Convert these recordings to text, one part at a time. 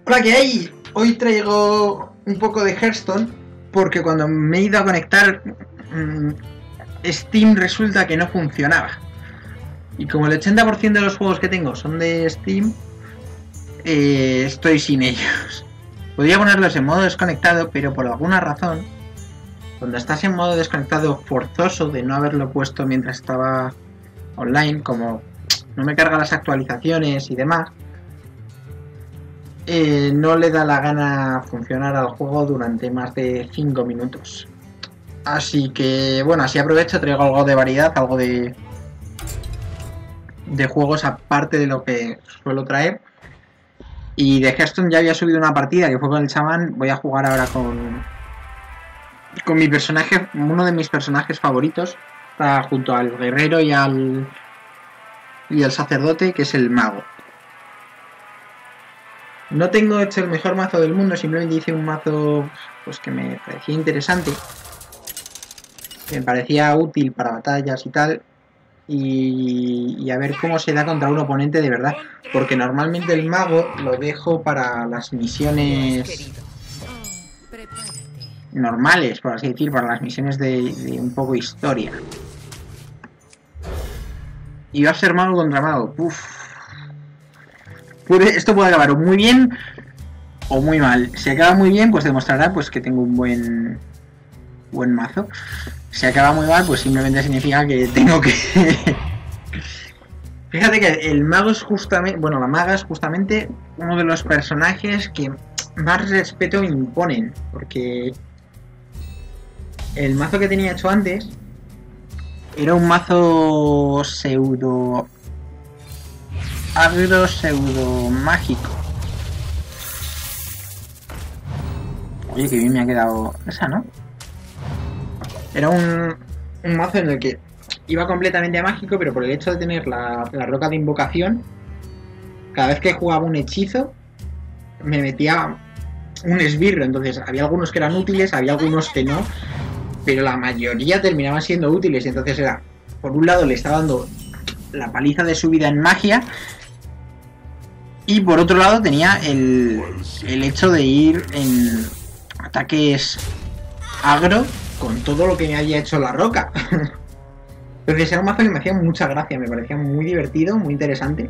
Hola, ¿qué hay? Hoy traigo un poco de Hearthstone porque cuando me he ido a conectar Steam resulta que no funcionaba. Y como el 80% de los juegos que tengo son de Steam, estoy sin ellos. Podría ponerlos en modo desconectado, pero por alguna razón, cuando estás en modo desconectado forzoso de no haberlo puesto mientras estaba online, como no me carga las actualizaciones y demás, no le da la gana funcionar al juego durante más de 5 minutos. Así que, bueno, así aprovecho, traigo algo de variedad, algo de juegos aparte de lo que suelo traer. Y de Hearthstone ya había subido una partida que fue con el chamán. Voy a jugar ahora con mi personaje, uno de mis personajes favoritos, junto al guerrero y al sacerdote, que es el mago. No tengo hecho el mejor mazo del mundo, simplemente hice un mazo pues que me parecía interesante, que me parecía útil para batallas y tal, y a ver cómo se da contra un oponente de verdad, porque normalmente el mago lo dejo para las misiones normales, por así decir, para las misiones de un poco historia. Y va a ser mago contra mago. Uff. Esto puede acabar o muy bien o muy mal. Si acaba muy bien, pues demostrará pues que tengo un buen mazo. Si acaba muy mal, pues simplemente significa que tengo que... Fíjate que el mago es justamente... Bueno, la maga es justamente uno de los personajes que más respeto imponen. Porque el mazo que tenía hecho antes era un mazo pseudo... agro pseudo mágico. Oye, que bien me ha quedado esa, ¿no? Era un mazo en el que iba completamente a mágico, pero por el hecho de tener la roca de invocación, cada vez que jugaba un hechizo me metía un esbirro. Entonces había algunos que eran útiles, había algunos que no, pero la mayoría terminaban siendo útiles. Entonces era, por un lado le estaba dando la paliza de su vida en magia, y por otro lado tenía el hecho de ir en ataques agro con todo lo que me había hecho la roca. Entonces era un mazo que me hacía mucha gracia, me parecía muy divertido, muy interesante.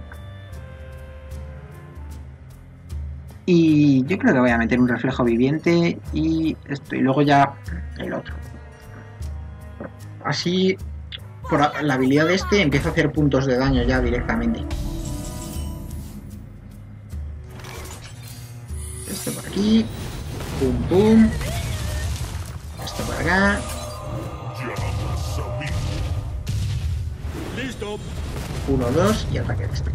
Y yo creo que voy a meter un reflejo viviente y esto, y luego ya el otro. Así, por la habilidad de este, empiezo a hacer puntos de daño ya directamente. Esto por aquí, pum pum, esto por acá, listo, 1, 2 y ataque de este.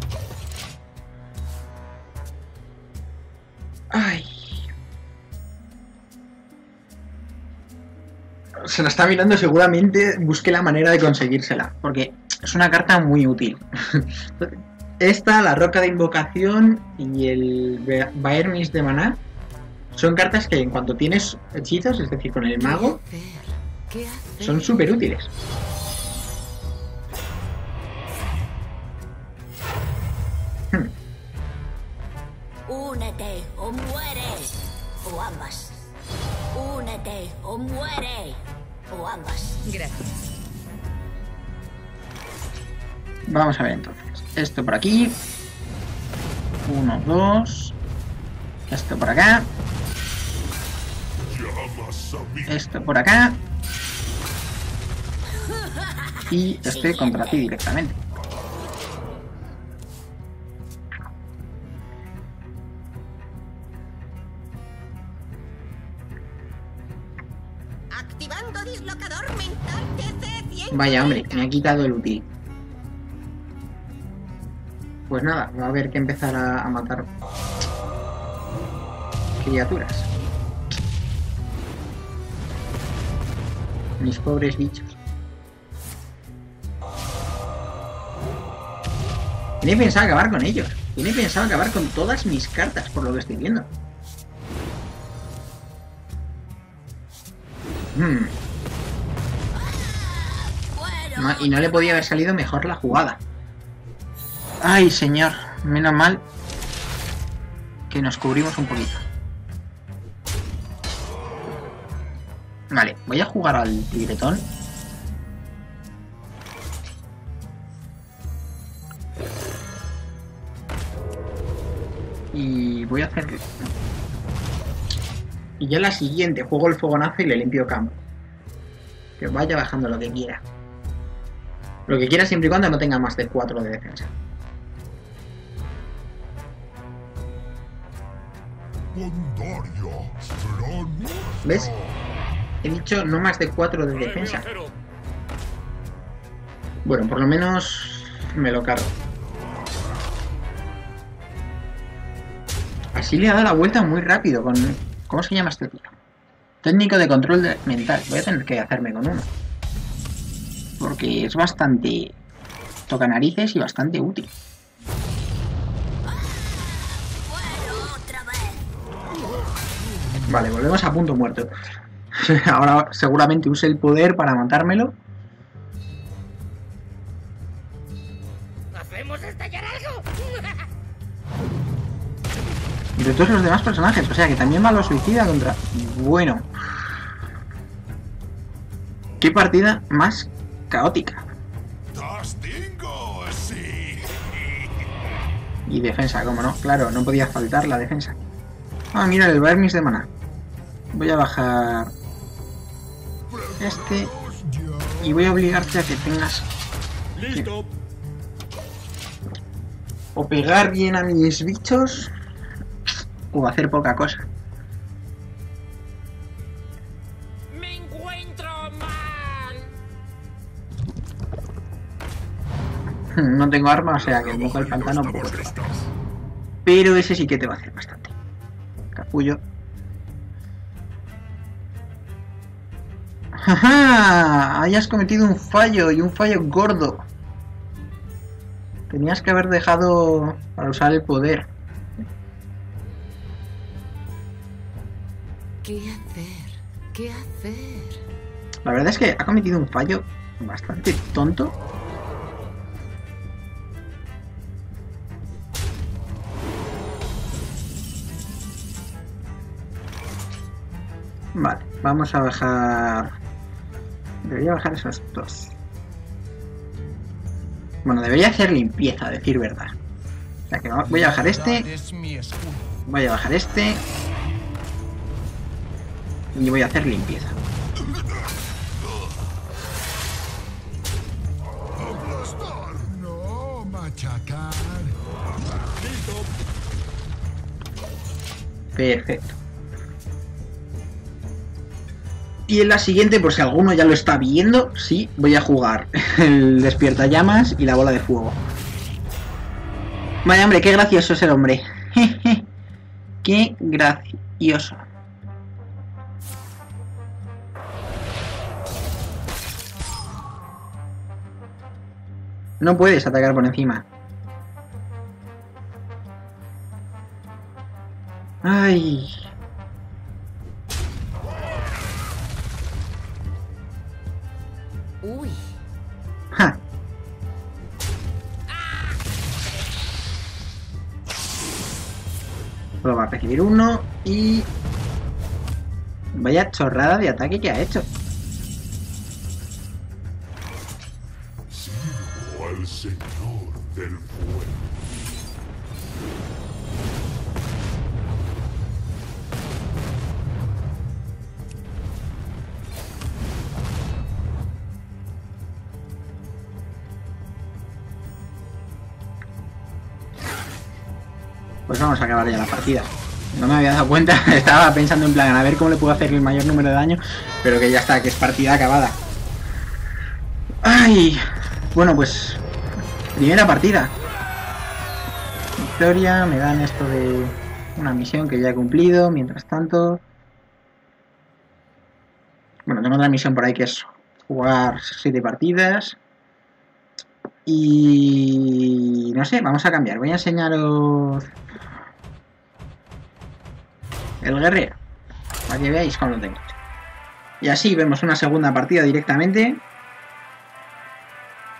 Ay, se la está mirando, seguramente busqué la manera de conseguírsela, porque es una carta muy útil. Esta, la roca de invocación y el Baermis de maná son cartas que en cuanto tienes hechizos, es decir, con el mago, son súper útiles. Únete o muere, o ambas. Únete o muere, o ambas. Gracias. Vamos a ver entonces. Esto por aquí. 1, 2. Esto por acá. Esto por acá. Y este contra ti directamente. Activando dislocador mental TC100. Vaya, hombre, me ha quitado el útil. Pues nada, va a haber que empezar a matar criaturas. Mis pobres bichos. Tiene pensado acabar con ellos. Tiene pensado acabar con todas mis cartas, por lo que estoy viendo. No, y no le podía haber salido mejor la jugada. Ay, señor, menos mal que nos cubrimos un poquito. Vale, voy a jugar al tigretón. Y voy a hacer... Y ya la siguiente, juego el fogonazo y le limpio campo. Que vaya bajando lo que quiera. Lo que quiera siempre y cuando no tenga más de 4 de defensa. ¿Ves? He dicho no más de 4 de defensa. Bueno, por lo menos me lo cargo. Así le ha dado la vuelta muy rápido con... ¿Cómo se llama este tío? Técnico de control mental. Voy a tener que hacerme con uno. Porque es bastante... toca narices y bastante útil. Vale, volvemos a punto muerto. Ahora seguramente use el poder para matármelo. ¿Hacemos estallar algo? Y de todos los demás personajes, o sea que también va lo suicida contra... Bueno. Qué partida más caótica. Y defensa, como no, claro, no podía faltar la defensa. Ah, mira, el Vermis de maná. Voy a bajar este y voy a obligarte a que tengas que... o pegar bien a mis bichos o hacer poca cosa. Me encuentro mal. No tengo arma, o sea que el moco del pantano puedo. Pero ese sí que te va a hacer bastante. Capullo. ¡Jaja! Hayas cometido un fallo y un fallo gordo. Tenías que haber dejado para usar el poder. ¿Qué hacer? ¿Qué hacer? La verdad es que ha cometido un fallo bastante tonto. Vale, vamos a bajar... Debería bajar esos dos. Bueno, debería hacer limpieza, a decir verdad. O sea que voy a bajar este. Voy a bajar este. Y voy a hacer limpieza. No, machacar. Perfecto. Y en la siguiente, por si alguno ya lo está viendo, sí, voy a jugar el despierta llamas y la bola de fuego. Vaya hombre, qué gracioso es el hombre. Qué gracioso. No puedes atacar por encima. Ay. Uy. Ja. Solo va a recibir uno y... Vaya chorrada de ataque que ha hecho. Sirvo al Señor del Fuego. Pues vamos a acabar ya la partida. No me había dado cuenta, estaba pensando en plan a ver cómo le puedo hacer el mayor número de daño, pero que ya está, que es partida acabada. ¡Ay! Bueno, pues... Primera partida. Victoria, me dan esto de una misión que ya he cumplido, mientras tanto... Bueno, tengo otra misión por ahí que es jugar 7 partidas. Y... no sé, vamos a cambiar. Voy a enseñaros... el guerrero, para que veáis cómo lo tengo. Y así vemos una segunda partida directamente.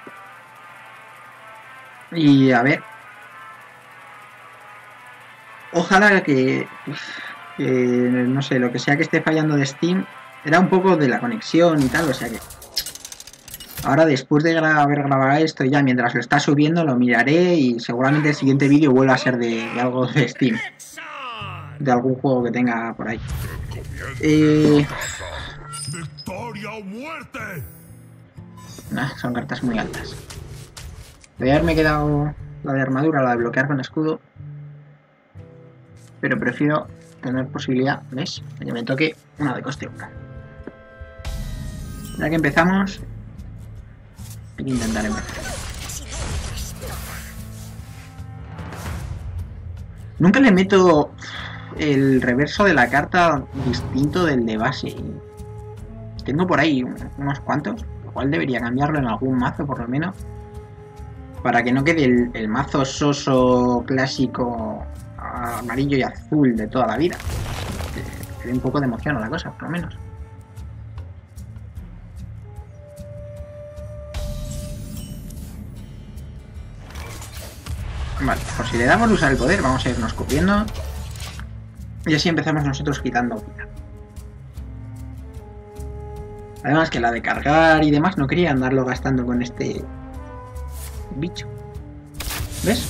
Y a ver. Ojalá que, no sé, lo que sea que esté fallando de Steam, era un poco de la conexión y tal, o sea que ahora después de haber grabado esto ya mientras lo está subiendo lo miraré y seguramente el siguiente vídeo vuelva a ser de algo de Steam, de algún juego que tenga por ahí. ¡Victoria o muerte! Nah, son cartas muy altas. Debería haberme quedado la de armadura, la de bloquear con escudo, pero prefiero tener posibilidad, ¿ves? De que me toque una de coste 1. Ya que empezamos, hay que intentar empezar. Nunca le meto el reverso de la carta distinto del de base. Tengo por ahí unos cuantos, lo cual debería cambiarlo en algún mazo por lo menos, para que no quede el mazo soso clásico amarillo y azul de toda la vida. Que dé un poco de emoción a la cosa, por lo menos. Vale, por si le damos a usar el poder, vamos a irnos cubriendo. Y así empezamos nosotros quitando vida. Además que la de cargar y demás no quería andarlo gastando con este bicho. ¿Ves?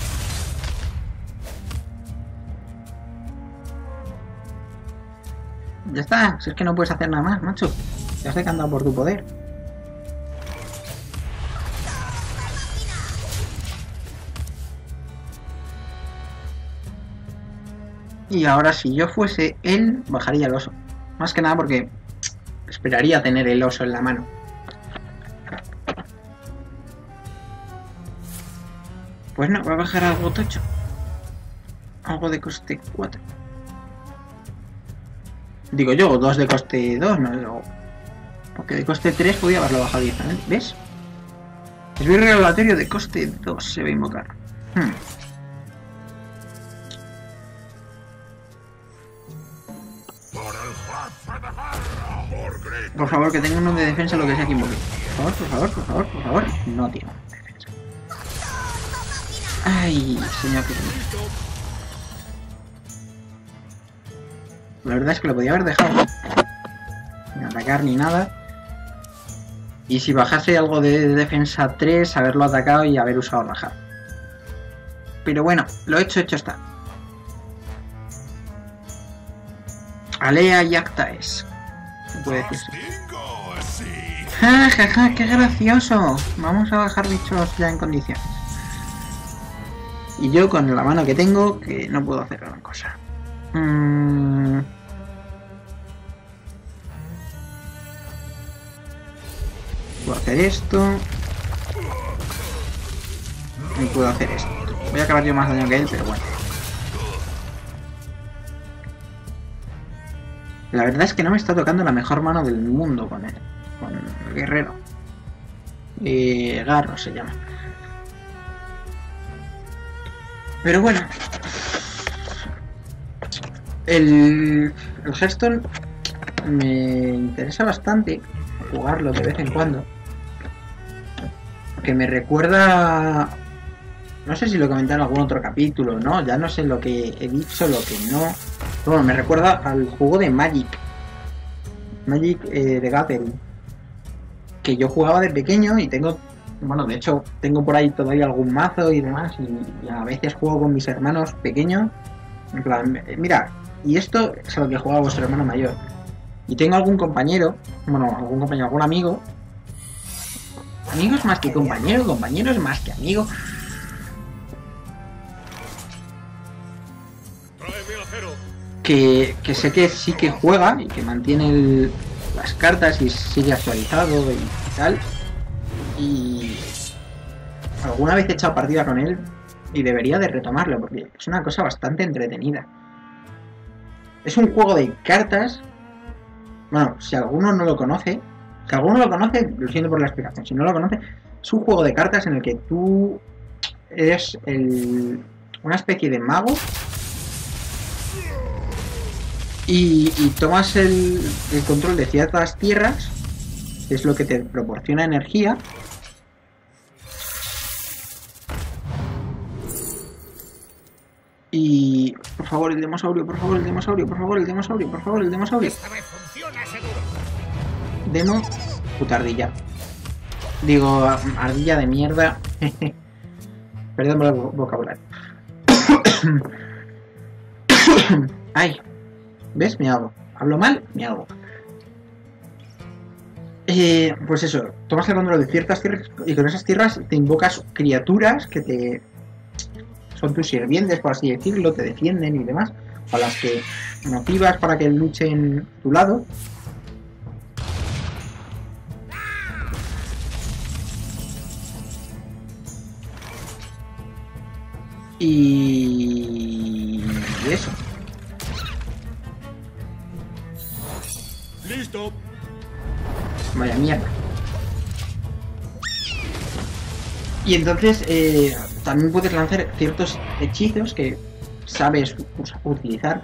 Ya está, si es que no puedes hacer nada más, macho. Te has decantado por tu poder. Y ahora si yo fuese él, bajaría el oso. Más que nada porque esperaría tener el oso en la mano. Pues no, voy a bajar algo tocho. Algo de coste 4. Digo yo, 2 de coste 2, no. Porque de coste 3 podía haberlo bajado directamente. ¿Ves? Esbirro aleatorio de coste 2 se va a invocar. Por favor, que tenga uno de defensa, lo que sea que invoque. Por favor, por favor, por favor, por favor. No tiene defensa. Ay, señor que... La verdad es que lo podía haber dejado. Sin atacar ni nada. Y si bajase algo de defensa 3, haberlo atacado y haber usado rajar. Pero bueno, lo hecho está. Alea y acta es. Puede decirse. ¡Ja, ja, ja! ¡Qué gracioso! Vamos a bajar bichos ya en condiciones. Y yo con la mano que tengo, que no puedo hacer gran cosa. Puedo hacer esto. Y puedo hacer esto. Voy a acabar yo más daño que él, pero bueno. La verdad es que no me está tocando la mejor mano del mundo con él. Con el guerrero. Garro se llama. Pero bueno. El Hearthstone me interesa bastante jugarlo de vez en cuando. Porque me recuerda... No sé si lo comenté en algún otro capítulo, ¿no? Ya no sé lo que he dicho, lo que no... Bueno, me recuerda al juego de Magic. Magic de Gathering. Que yo jugaba de pequeño y tengo... Bueno, de hecho, tengo por ahí todavía algún mazo y demás. Y a veces juego con mis hermanos pequeños. En plan, mira, y esto es a lo que juega vuestro hermano mayor. Y tengo algún compañero, bueno, algún amigo. Amigos más que compañero, compañeros más que amigo. Que sé que sí que juega y que mantiene las cartas y sigue actualizado y tal. Y alguna vez he echado partida con él y debería de retomarlo porque es una cosa bastante entretenida. Es un juego de cartas. Bueno, si alguno no lo conoce, si alguno lo conoce, lo siento por la explicación. Si no lo conoce, es un juego de cartas en el que tú eres una especie de mago y tomas el control de ciertas tierras, que es lo que te proporciona energía. Y favor, el demosaurio, por favor, el demosaurio, por favor, el demosaurio, por favor, el demosaurio. Esta vez funciona seguro. Demo, puta ardilla. Digo, ardilla de mierda. Perdón por el vocabulario. Ay, ¿ves? Me hago. Hablo mal, me hago. Pues eso, tomas el control de ciertas tierras y con esas tierras te invocas criaturas que te son tus sirvientes, por así decirlo, te defienden y demás, a las que motivas para que luchen a tu lado. Y eso. Listo. Vaya mierda. Y entonces también puedes lanzar ciertos hechizos que sabes utilizar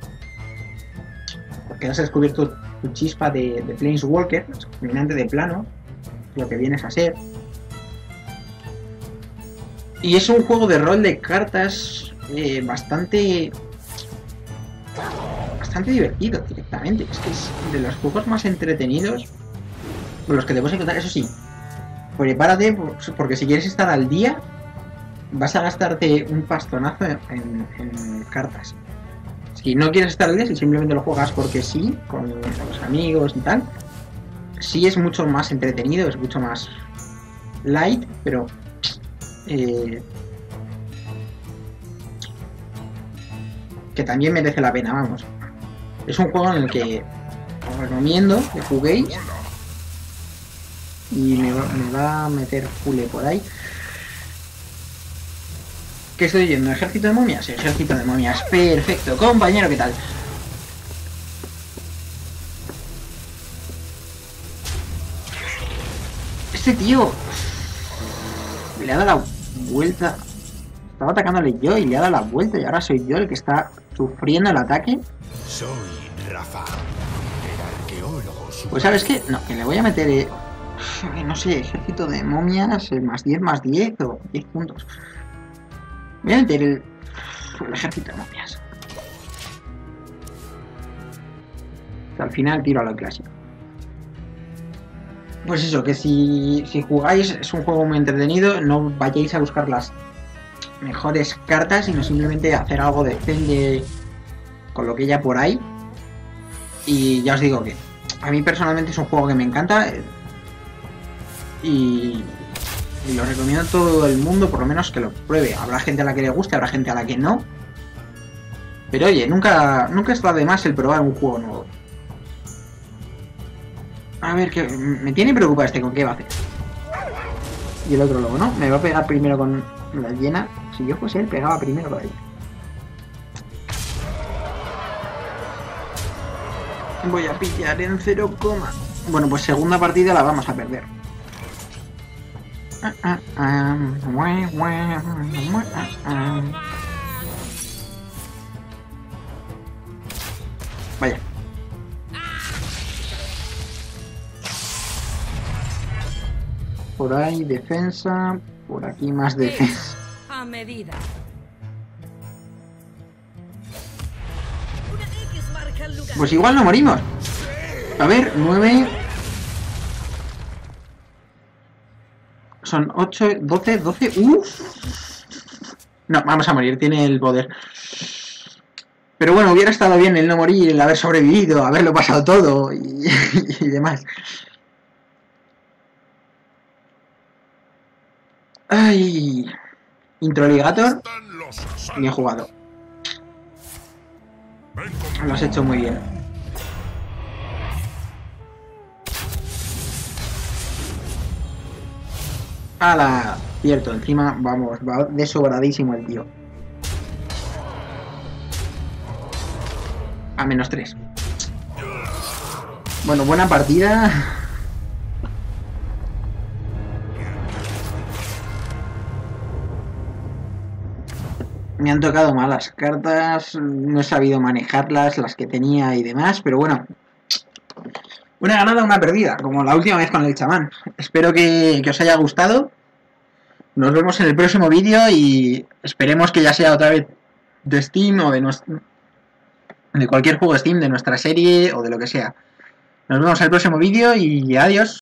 porque has descubierto tu chispa de Planeswalker, dominante de plano, lo que vienes a ser. Y es un juego de rol de cartas bastante divertido directamente. Es que es de los juegos más entretenidos con los que te puedes encontrar. Eso sí, prepárate porque si quieres estar al día vas a gastarte un pastonazo en cartas. Si no quieres estar al día, si simplemente lo juegas porque sí, con los amigos y tal, sí es mucho más entretenido, es mucho más light, pero que también merece la pena, vamos. Es un juego en el que os recomiendo que juguéis y me va a meter Fule por ahí. ¿Qué estoy yendo? ¿Ejército de momias? Ejército de momias. Perfecto. Compañero, ¿qué tal? Este tío le ha dado la vuelta. Estaba atacándole yo y le ha dado la vuelta y ahora soy yo el que está sufriendo el ataque. Soy Rafa, el arqueólogo. Pues ¿sabes qué? No, que le voy a meter, no sé, ejército de momias, más 10 o 10 puntos. Voy a meter el ejército de momias. Al final tiro a lo clásico. Pues eso, que si jugáis es un juego muy entretenido, no vayáis a buscar las mejores cartas, sino simplemente hacer algo decente con lo que haya por ahí. Y ya os digo que a mí personalmente es un juego que me encanta y lo recomiendo a todo el mundo, por lo menos que lo pruebe. Habrá gente a la que le guste, habrá gente a la que no, pero oye, nunca está de más el probar un juego nuevo. A ver, que me tiene preocupado este con qué va a hacer. Y el otro luego, ¿no? Me va a pegar primero con la llena. Si yo fuese él, pegaba primero con ella. Voy a pillar en 0, bueno, pues segunda partida la vamos a perder. Vaya. Por ahí defensa, por aquí más defensa. A medida. Pues igual no morimos. A ver, 9. Son 8, 12, 12. ¡Uf! No, vamos a morir, tiene el poder. Pero bueno, hubiera estado bien el no morir, el haber sobrevivido, haberlo pasado todo y demás. Ay, Introligator, bien jugado. Lo has hecho muy bien. ¡Hala! Cierto, encima, vamos, va de sobradísimo el tío. A -3. Bueno, buena partida. Me han tocado malas cartas, no he sabido manejarlas, las que tenía y demás, pero bueno. Una ganada, una perdida, como la última vez con el chamán. Espero que os haya gustado. Nos vemos en el próximo vídeo y esperemos que ya sea otra vez de Steam o de cualquier juego de Steam, de nuestra serie o de lo que sea. Nos vemos en el próximo vídeo y adiós.